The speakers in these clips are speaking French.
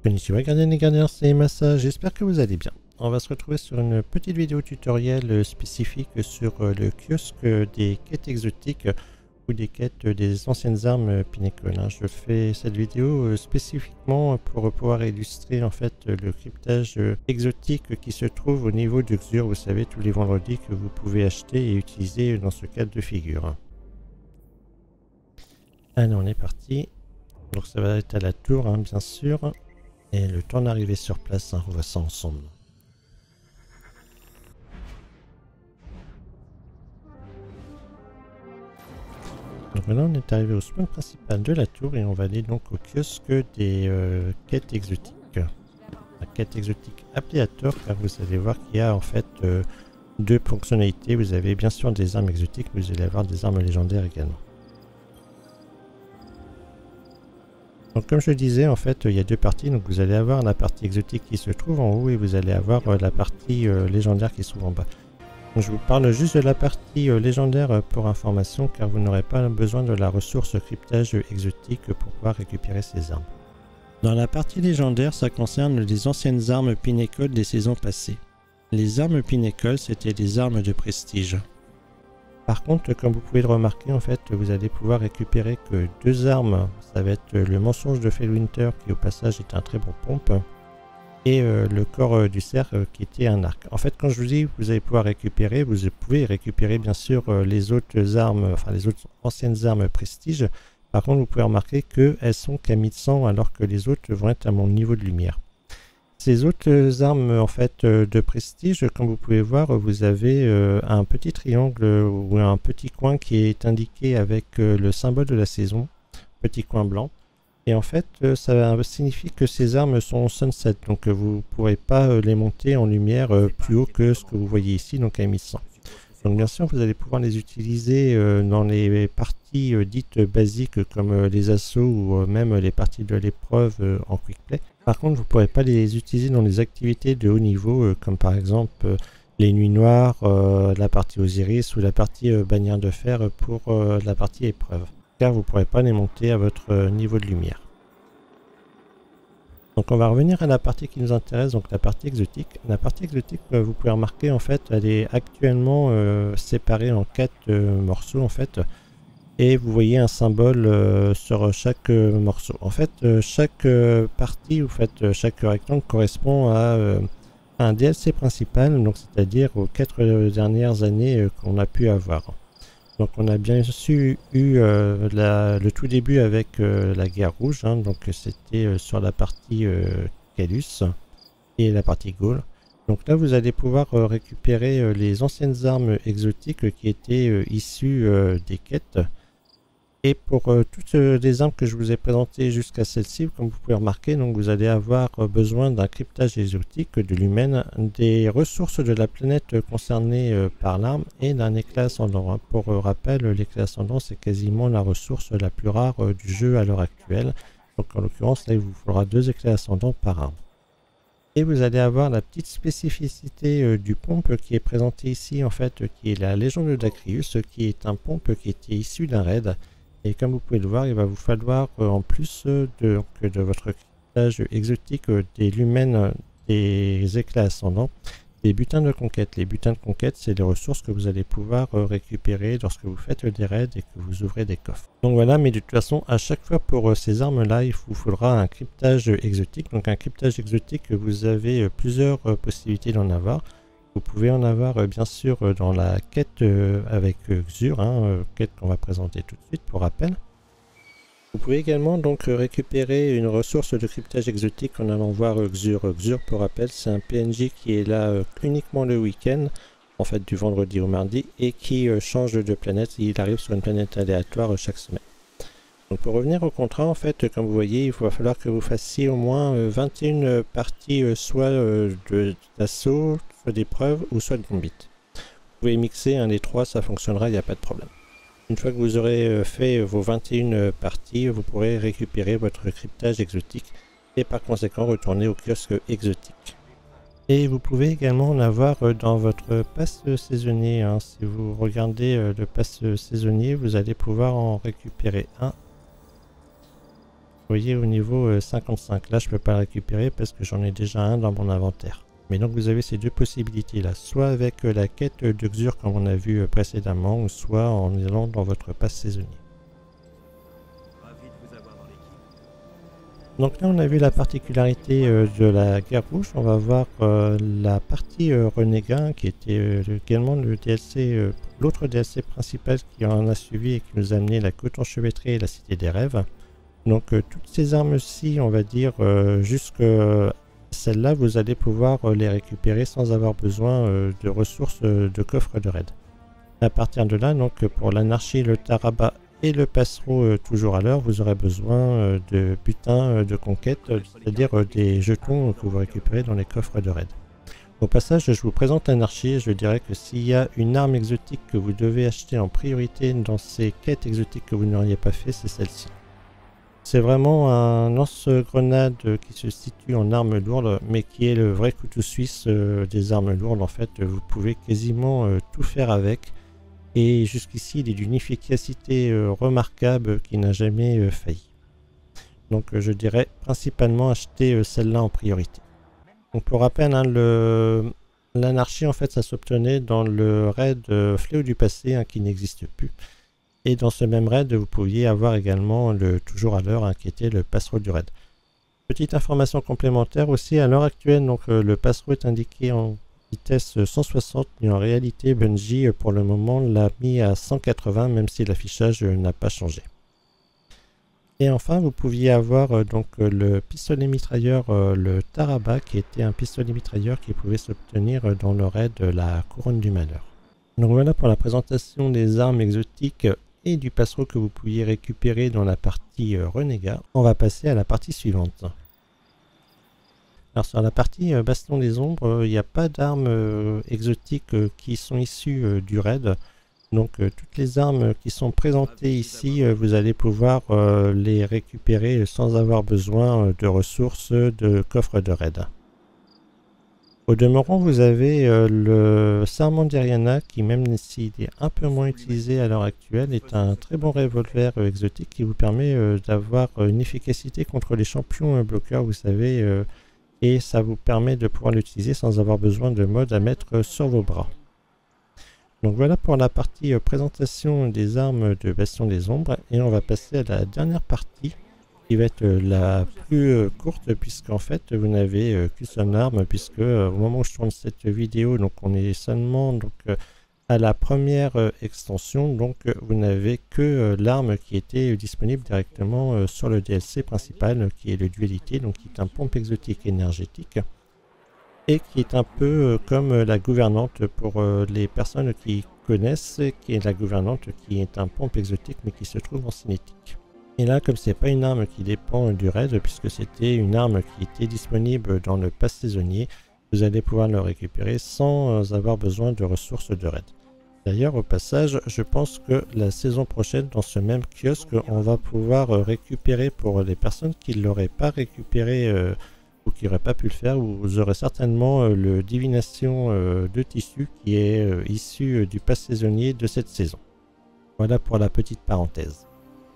Konnichiwa gardiens et gardiens, c'est Massa, j'espère que vous allez bien. On va se retrouver sur une petite vidéo tutoriel spécifique sur le kiosque des quêtes exotiques ou des quêtes des anciennes armes Pinnacle. Je fais cette vidéo spécifiquement pour pouvoir illustrer en fait le cryptage exotique qui se trouve au niveau du Xur, vous savez, tous les vendredis que vous pouvez acheter et utiliser dans ce cadre de figure. Allez, on est parti. Donc ça va être à la tour, bien sûr. Et le temps d'arriver sur place, on voit ça ensemble. Donc maintenant on est arrivé au spawn principal de la tour et on va aller donc au kiosque des quêtes exotiques. La quête exotique appelée à tort car vous allez voir qu'il y a en fait deux fonctionnalités. Vous avez bien sûr des armes exotiques mais vous allez avoir des armes légendaires également. Donc comme je le disais, en fait, il y a deux parties. Donc vous allez avoir la partie exotique qui se trouve en haut et vous allez avoir la partie légendaire qui se trouve en bas. Donc je vous parle juste de la partie légendaire pour information car vous n'aurez pas besoin de la ressource cryptage exotique pour pouvoir récupérer ces armes. Dans la partie légendaire, ça concerne les anciennes armes Pinnacle des saisons passées. Les armes Pinnacle, c'était des armes de prestige. Par contre, comme vous pouvez le remarquer, en fait, vous allez pouvoir récupérer que deux armes. Ça va être le mensonge de Felwinter, qui au passage est un très bon pompe, et le corps du cerf, qui était un arc. En fait, quand je vous dis vous allez pouvoir récupérer, vous pouvez récupérer bien sûr les autres armes, enfin les autres anciennes armes prestige. Par contre, vous pouvez remarquer qu'elles sont qu'à 1100 alors que les autres vont être à mon niveau de lumière. Ces autres armes en fait de prestige, comme vous pouvez voir, vous avez un petit triangle ou un petit coin qui est indiqué avec le symbole de la saison, petit coin blanc. Et en fait, ça signifie que ces armes sont sunset, donc vous ne pourrez pas les monter en lumière plus haut que ce que vous voyez ici, donc à 1100. Donc bien sûr, vous allez pouvoir les utiliser dans les parties dites basiques comme les assauts ou même les parties de l'épreuve en quick play. Par contre, vous ne pourrez pas les utiliser dans les activités de haut niveau comme par exemple les nuits noires, la partie Osiris ou la partie bannière de fer pour la partie épreuve. Car vous ne pourrez pas les monter à votre niveau de lumière. Donc on va revenir à la partie qui nous intéresse, donc la partie exotique. La partie exotique, vous pouvez remarquer en fait, elle est actuellement séparée en 4 morceaux en fait. Et vous voyez un symbole sur chaque morceau. En fait, chaque partie, ou fait, chaque rectangle correspond à un DLC principal, donc c'est-à-dire aux 4 dernières années qu'on a pu avoir. Donc on a bien sûr eu le tout début avec la guerre rouge, donc c'était sur la partie Calus et la partie Gaule. Donc là vous allez pouvoir récupérer les anciennes armes exotiques qui étaient issues des quêtes. Et pour toutes les armes que je vous ai présentées jusqu'à celle-ci, comme vous pouvez remarquer, donc vous allez avoir besoin d'un cryptage exotique de l'humaine, des ressources de la planète concernée par l'arme et d'un éclat ascendant. Pour rappel, l'éclat ascendant c'est quasiment la ressource la plus rare du jeu à l'heure actuelle. Donc en l'occurrence, là il vous faudra 2 éclats ascendants par arme. Et vous allez avoir la petite spécificité du pompe qui est présenté ici, en fait, qui est la légende de Dacryus, qui est un pompe qui était issu d'un raid. Et comme vous pouvez le voir, il va vous falloir en plus de votre cryptage exotique des lumens, des éclats ascendants, des butins de conquête. Les butins de conquête, c'est les ressources que vous allez pouvoir récupérer lorsque vous faites des raids et que vous ouvrez des coffres. Donc voilà, mais de toute façon, à chaque fois pour ces armes-là, il vous faudra un cryptage exotique. Donc un cryptage exotique, vous avez plusieurs possibilités d'en avoir. Vous pouvez en avoir bien sûr dans la quête avec Xur, quête qu'on va présenter tout de suite pour rappel. Vous pouvez également donc récupérer une ressource de cryptage exotique en allant voir Xur. Xur, pour rappel, c'est un PNJ qui est là uniquement le week-end, en fait du vendredi au mardi, et qui change de planète. Il arrive sur une planète aléatoire chaque semaine. Donc pour revenir au contrat, en fait, comme vous voyez, il va falloir que vous fassiez au moins 21 parties soit d'assaut, soit d'épreuve ou soit de gambit. Vous pouvez mixer un des trois, ça fonctionnera, il n'y a pas de problème. Une fois que vous aurez fait vos 21 parties, vous pourrez récupérer votre cryptage exotique et par conséquent retourner au kiosque exotique. Et vous pouvez également en avoir dans votre pass saisonnier. Si vous regardez le pass saisonnier, vous allez pouvoir en récupérer un voyez au niveau 55. Là je peux pas le récupérer parce que j'en ai déjà un dans mon inventaire. Mais donc vous avez ces deux possibilités là, soit avec la quête de Xur comme on a vu précédemment, ou soit en allant dans votre pass saisonnier. Donc là on a vu la particularité de la guerre rouge. On va voir la partie renégat qui était également le DLC, l'autre DLC principal qui en a suivi et qui nous a amené la côte enchevêtrée et la cité des rêves. Donc toutes ces armes-ci, on va dire jusque celles-là, vous allez pouvoir les récupérer sans avoir besoin de ressources de coffre de raid. À partir de là, donc pour l'anarchie, le Taraba et le passereau toujours à l'heure, vous aurez besoin de butin de conquête, c'est-à-dire des jetons que vous récupérez dans les coffres de raid. Au passage, je vous présente l'anarchie et je dirais que s'il y a une arme exotique que vous devez acheter en priorité dans ces quêtes exotiques que vous n'auriez pas fait, c'est celle-ci. C'est vraiment un lance-grenade qui se situe en arme lourde, mais qui est le vrai couteau suisse des armes lourdes. En fait, vous pouvez quasiment tout faire avec. Et jusqu'ici, il est d'une efficacité remarquable qui n'a jamais failli. Donc je dirais principalement acheter celle-là en priorité. Donc pour rappel, hein, l'anarchie, en fait, ça s'obtenait dans le raid Fléau du passé, hein, qui n'existe plus. Et dans ce même raid, vous pouviez avoir également le toujours à l'heure, hein, qui était le passereau du raid. Petite information complémentaire aussi, à l'heure actuelle, donc le passereau est indiqué en vitesse 160, mais en réalité Bungie pour le moment l'a mis à 180, même si l'affichage n'a pas changé. Et enfin, vous pouviez avoir donc le pistolet mitrailleur, le Taraba, qui était un pistolet mitrailleur qui pouvait s'obtenir dans le raid de la couronne du malheur. Donc voilà pour la présentation des armes exotiques et du passereau que vous pouviez récupérer dans la partie renégat. On va passer à la partie suivante. Alors sur la partie baston des ombres, il n'y a pas d'armes exotiques qui sont issues du raid. Donc toutes les armes qui sont présentées ici, vous allez pouvoir les récupérer sans avoir besoin de ressources de coffre de raid. Au demeurant, vous avez le Serment d'Iriana qui, même s'il est un peu moins utilisé à l'heure actuelle, est un très bon revolver exotique qui vous permet d'avoir une efficacité contre les champions bloqueurs, vous savez, et ça vous permet de pouvoir l'utiliser sans avoir besoin de mode à mettre sur vos bras. Donc voilà pour la partie présentation des armes de Bastion des Ombres, et on va passer à la dernière partie qui va être la plus courte, puisqu'en fait vous n'avez qu'une seule arme, puisque au moment où je tourne cette vidéo, donc on est seulement donc à la première extension, donc vous n'avez que l'arme qui était disponible directement sur le DLC principal, qui est le Dualité, donc qui est un pompe exotique énergétique et qui est un peu comme la gouvernante pour les personnes qui connaissent, qui est la gouvernante qui est un pompe exotique mais qui se trouve en cinétique. Et là, comme c'est pas une arme qui dépend du raid, puisque c'était une arme qui était disponible dans le pass saisonnier, vous allez pouvoir le récupérer sans avoir besoin de ressources de raid. D'ailleurs, au passage, je pense que la saison prochaine, dans ce même kiosque, on va pouvoir récupérer pour les personnes qui ne l'auraient pas récupéré ou qui n'auraient pas pu le faire, vous aurez certainement le divination de tissu qui est issu du pass saisonnier de cette saison. Voilà pour la petite parenthèse.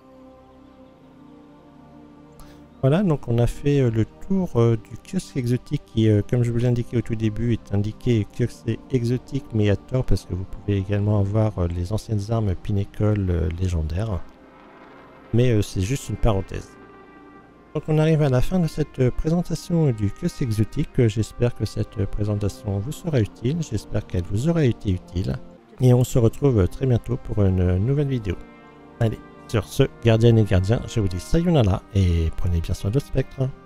Voilà, donc on a fait le tour du kiosque exotique qui, comme je vous l'ai indiqué au tout début, est indiqué kiosque exotique mais à tort parce que vous pouvez également avoir les anciennes armes Pinnacle légendaires. Mais c'est juste une parenthèse. Donc on arrive à la fin de cette présentation du kiosque exotique. J'espère que cette présentation vous sera utile, j'espère qu'elle vous aura été utile. Et on se retrouve très bientôt pour une nouvelle vidéo. Allez! Sur ce, gardiennes et gardiens, je vous dis sayonara et prenez bien soin de votre spectre.